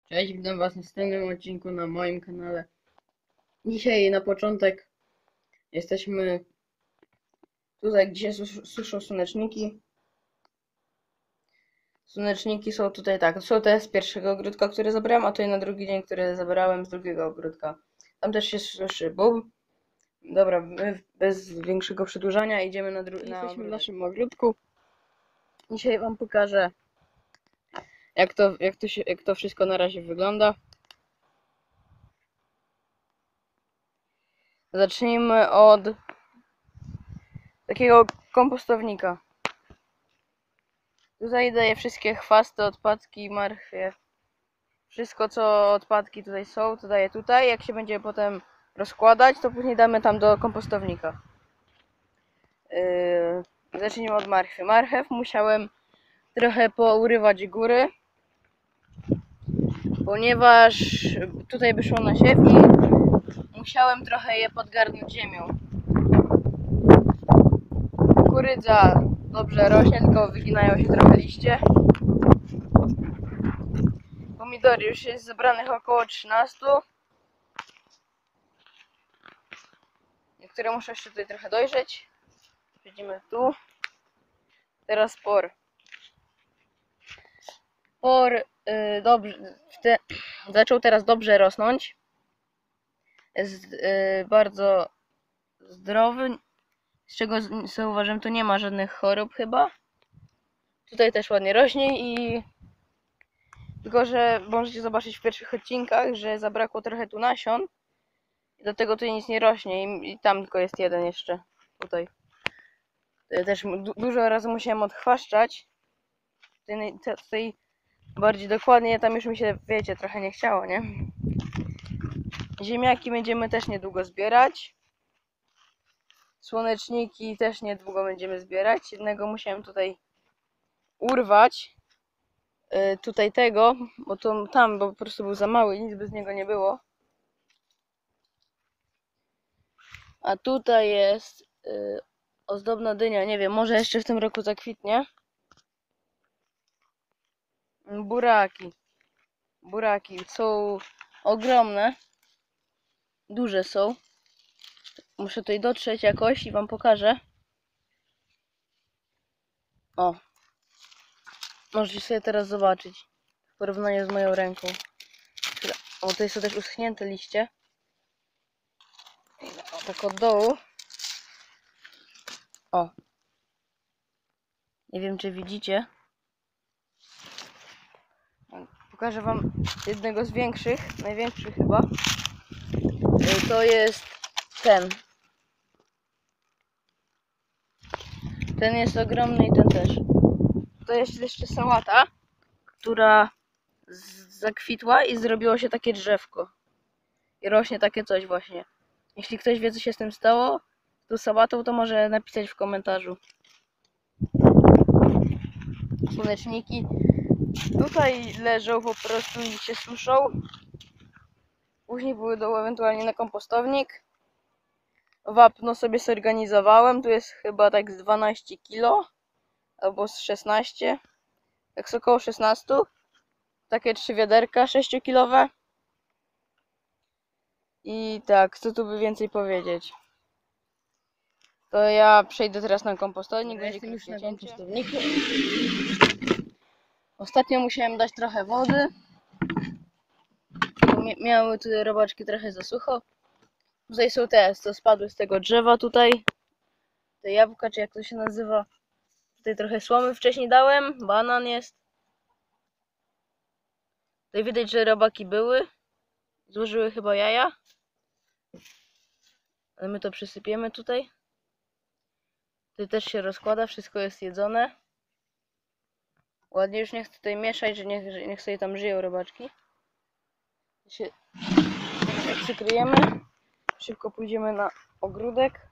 Cześć, witam Was w następnym odcinku na moim kanale. Dzisiaj na początek jesteśmy tutaj, gdzie suszą słoneczniki. Słoneczniki są tutaj tak, są te z pierwszego ogródka, które zabrałem, a tutaj na drugi dzień, które zabrałem z drugiego ogródka. Tam też się suszy bób. Dobra, my bez większego przedłużania idziemy na Jesteśmy w naszym ogródku. Dzisiaj Wam pokażę, jak to wszystko na razie wygląda. Zacznijmy od takiego kompostownika. Tutaj daję wszystkie chwasty, odpadki, marchwie. Wszystko co odpadki tutaj są, to daję tutaj. Jak się będzie potem rozkładać, to później damy tam do kompostownika. Zacznijmy od marchwi. Marchew musiałem trochę pourywać góry, ponieważ tutaj by szło na siew i musiałem trochę je podgarnąć ziemią. Kukurydza dobrze rośnie, tylko wyginają się trochę liście. Pomidory już jest zebranych około 13. Niektóre muszę jeszcze tutaj trochę dojrzeć. Przejdziemy tu. Teraz por. Por zaczął teraz dobrze rosnąć. Jest bardzo zdrowy. Z czego zauważyłem, tu nie ma żadnych chorób chyba. Tutaj też ładnie rośnie i tylko, że możecie zobaczyć w pierwszych odcinkach, że zabrakło trochę tu nasion. I dlatego tutaj nic nie rośnie i tam tylko jest jeden jeszcze. Tutaj. Też dużo razy musiałem odchwaszczać. Tutaj bardziej dokładnie, tam już mi się, wiecie, trochę nie chciało, nie? Ziemniaki będziemy też niedługo zbierać. Słoneczniki też niedługo będziemy zbierać. Jednego musiałem tutaj urwać. Tutaj tego, bo bo po prostu był za mały i nic by z niego nie było. A tutaj jest ozdobna dynia, nie wiem, może jeszcze w tym roku zakwitnie. Buraki są ogromne, duże są. Muszę tutaj dotrzeć jakoś i Wam pokażę. O, możecie sobie teraz zobaczyć w porównaniu z moją ręką. O, tutaj są też uschnięte liście. O, tak od dołu. O, nie wiem czy widzicie. Pokażę Wam jednego z większych, największy chyba. To jest ten. Ten jest ogromny i ten też. To jest jeszcze sałata, która zakwitła i zrobiło się takie drzewko. I rośnie takie coś właśnie. Jeśli ktoś wie co się z tym stało, z tą sałatą, to może napisać w komentarzu. Słoneczniki tutaj leżą po prostu i się suszą. Później były ewentualnie na kompostownik. Wapno sobie zorganizowałem. Tu jest chyba tak z 12 kg albo z 16. Tak z około 16. Takie 3 wiaderka 6-kilowe. I tak, co tu by więcej powiedzieć? To ja przejdę teraz na kompostownik. Będzie już na kompostowniku. Ostatnio musiałem dać trochę wody. Miały tutaj robaczki trochę za sucho. Tutaj są te, co spadły z tego drzewa tutaj. Te jabłka, czy jak to się nazywa. Tutaj trochę słomy wcześniej dałem. Banan jest. Tutaj widać, że robaki były. Złożyły chyba jaja. Ale my to przysypiemy tutaj. Tutaj też się rozkłada, wszystko jest jedzone. Ładnie, już nie chcę tutaj mieszać, że niech sobie tam żyją robaczki. Jak przykryjemy, szybko pójdziemy na ogródek.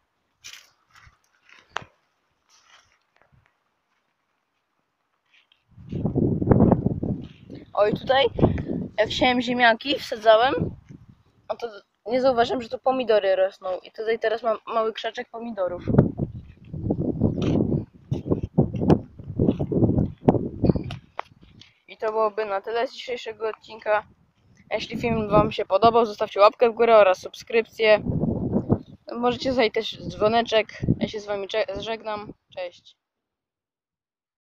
O i tutaj, jak siałem ziemniaki, wsadzałem, no to nie zauważyłem, że tu pomidory rosną. I tutaj teraz mam mały krzaczek pomidorów. I to byłoby na tyle z dzisiejszego odcinka. Jeśli film Wam się podobał, zostawcie łapkę w górę oraz subskrypcję. Możecie zajść też dzwoneczek. Ja się z Wami żegnam. Cześć.